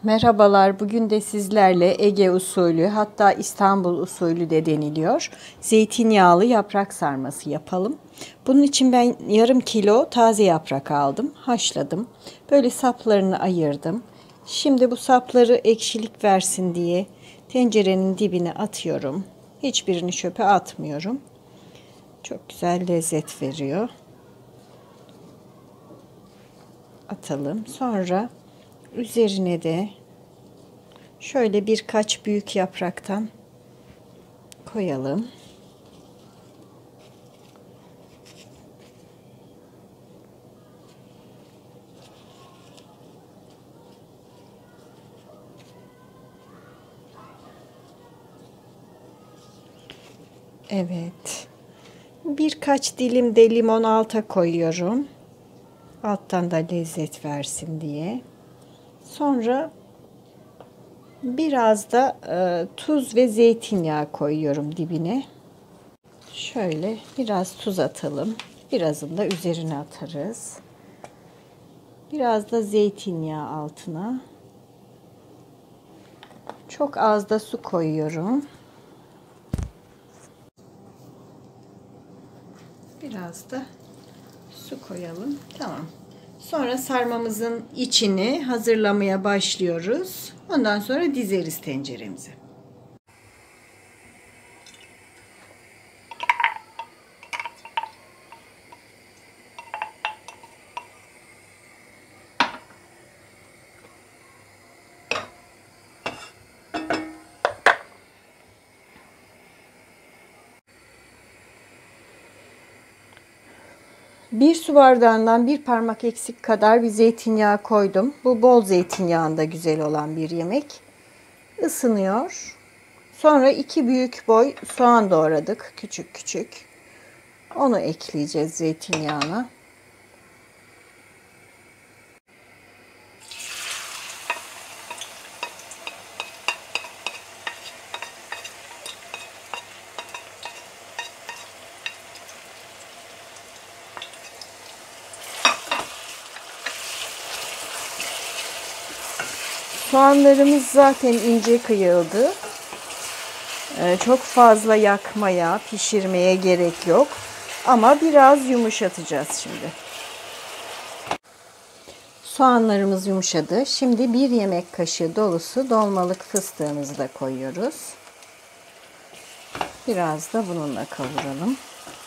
Merhabalar, bugün de sizlerle Ege usulü, hatta İstanbul usulü de deniliyor, zeytinyağlı yaprak sarması yapalım. Bunun için ben yarım kilo taze yaprak aldım, haşladım. Böyle saplarını ayırdım. Şimdi bu sapları ekşilik versin diye tencerenin dibine atıyorum. Hiçbirini çöpe atmıyorum. Çok güzel lezzet veriyor. Atalım. Sonra üzerine de şöyle birkaç büyük yapraktan koyalım. Evet. Birkaç dilim de limon alta koyuyorum. Alttan da lezzet versin diye. Sonra biraz da tuz ve zeytinyağı koyuyorum dibine. Şöyle biraz tuz atalım. Birazını da üzerine atarız. Biraz da zeytinyağı altına. Çok az da su koyuyorum. Biraz da su koyalım. Tamam. Sonra sarmamızın içini hazırlamaya başlıyoruz. Ondan sonra dizeriz tenceremize. Bir su bardağından bir parmak eksik kadar bir zeytinyağı koydum. Bu bol zeytinyağında güzel olan bir yemek. Isınıyor. Sonra 2 büyük boy soğan doğradık küçük küçük. Onu ekleyeceğiz zeytinyağına. Soğanlarımız zaten ince kıyıldı. Çok fazla yakmaya, pişirmeye gerek yok. Ama biraz yumuşatacağız şimdi. Soğanlarımız yumuşadı. Şimdi 1 yemek kaşığı dolusu dolmalık fıstığımızı da koyuyoruz. Biraz da bununla kavuralım.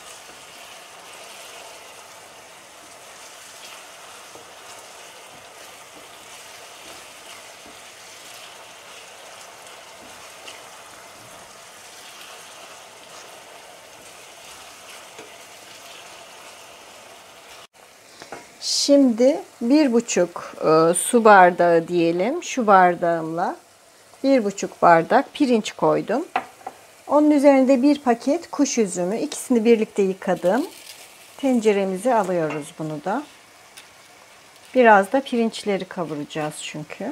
Şimdi 1,5 su bardağı diyelim. Şu bardağımla 1,5 bardak pirinç koydum. Onun üzerinde 1 paket kuş üzümü. İkisini birlikte yıkadım. Tenceremize alıyoruz bunu da. Biraz da pirinçleri kavuracağız çünkü.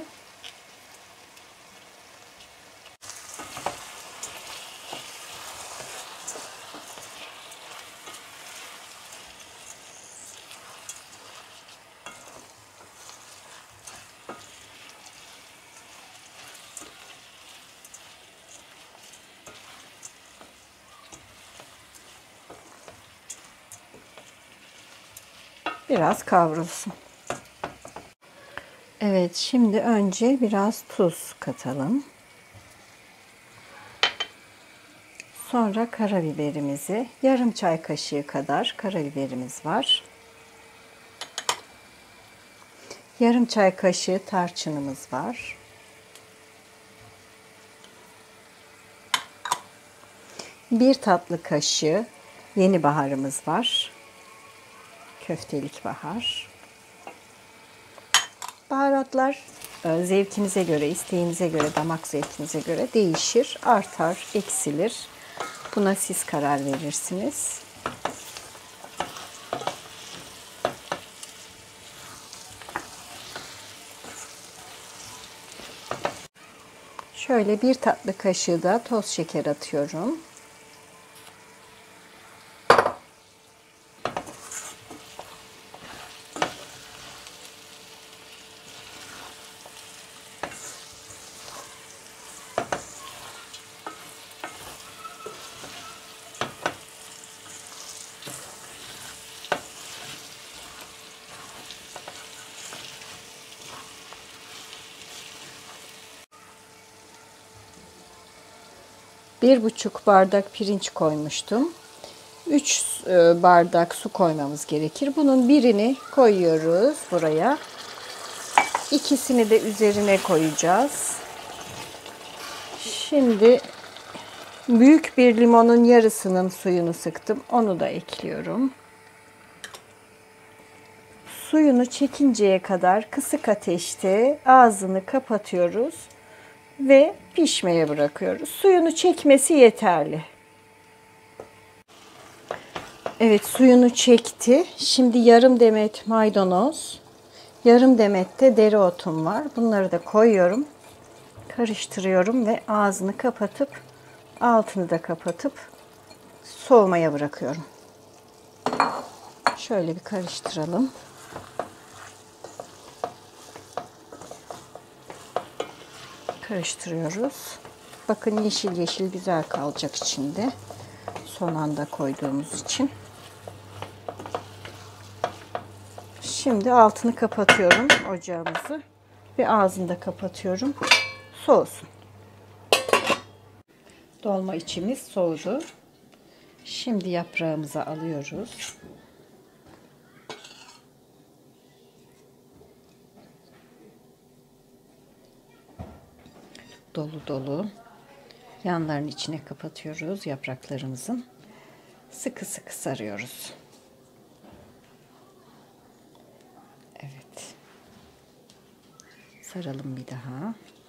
Biraz kavrulsun. Evet, şimdi önce biraz tuz katalım. Sonra karabiberimizi, yarım çay kaşığı kadar karabiberimiz var. Yarım çay kaşığı tarçınımız var. Bir tatlı kaşığı yeni baharımız var. Köftelik bahar. Baharatlar zevkinize göre, isteğinize göre, damak zevkinize göre değişir, artar, eksilir. Buna siz karar verirsiniz. Şöyle 1 tatlı kaşığı da toz şeker atıyorum. 1,5 bardak pirinç koymuştum. 3 bardak su koymamız gerekir. Bunun birini koyuyoruz buraya. İkisini de üzerine koyacağız. Şimdi büyük bir limonun yarısının suyunu sıktım. Onu da ekliyorum. Suyunu çekinceye kadar kısık ateşte ağzını kapatıyoruz ve pişmeye bırakıyoruz. Suyunu çekmesi yeterli. Evet, suyunu çekti. Şimdi yarım demet maydanoz, yarım demet de dereotum var. Bunları da koyuyorum. Karıştırıyorum ve ağzını kapatıp altını da kapatıp soğumaya bırakıyorum. Şöyle bir karıştıralım. Karıştırıyoruz. Bakın yeşil yeşil güzel kalacak içinde. Son anda koyduğumuz için. Şimdi altını kapatıyorum ocağımızı ve ağzını da kapatıyorum. Soğusun. Dolma içimiz soğudu. Şimdi yaprağımızı alıyoruz. Dolu dolu. Yanlarının içine kapatıyoruz yapraklarımızın. Sıkı sıkı sarıyoruz. Evet. Saralım bir daha.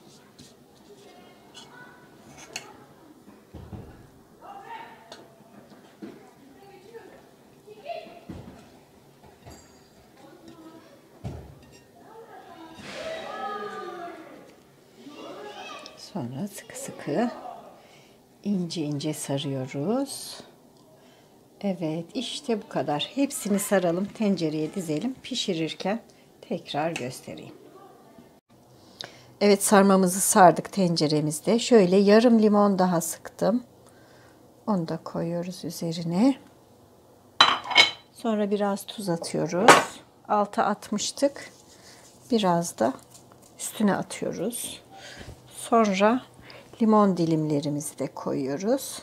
Sonra sıkı sıkı ince ince sarıyoruz. Evet, işte bu kadar. Hepsini saralım, tencereye dizelim. Pişirirken tekrar göstereyim. Evet, sarmamızı sardık tenceremizde. Şöyle yarım limon daha sıktım. Onu da koyuyoruz üzerine. Sonra biraz tuz atıyoruz. Alta atmıştık. Biraz da üstüne atıyoruz. Sonra limon dilimlerimizi de koyuyoruz.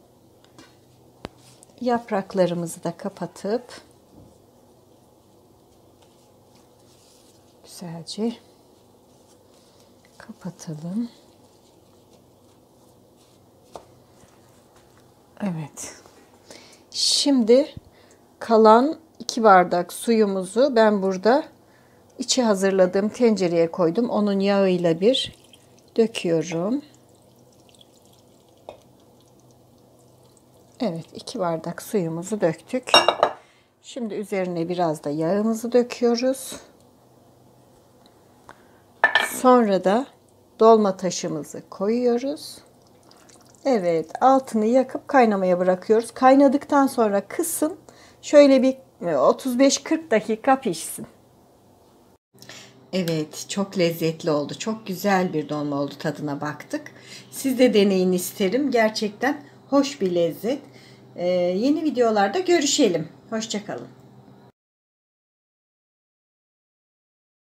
Yapraklarımızı da kapatıp güzelce kapatalım. Evet. Şimdi kalan 2 bardak suyumuzu ben burada içi hazırladığım tencereye koydum. Onun yağıyla bir döküyorum. Evet, 2 bardak suyumuzu döktük. Şimdi üzerine biraz da yağımızı döküyoruz. Sonra da dolma taşımızı koyuyoruz. Evet, altını yakıp kaynamaya bırakıyoruz. Kaynadıktan sonra kısın. Şöyle bir 35-40 dakika pişsin. Evet, çok lezzetli oldu. Çok güzel bir dolma oldu. Tadına baktık. Siz de deneyin isterim. Gerçekten hoş bir lezzet. Yeni videolarda görüşelim. Hoşça kalın.